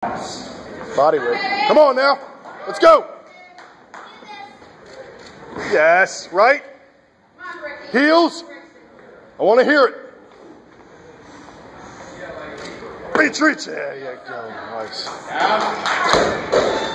Body weight. Come on now. Let's go. Yes, right? Heels. I want to hear it. Reach, reach. There you go. Nice.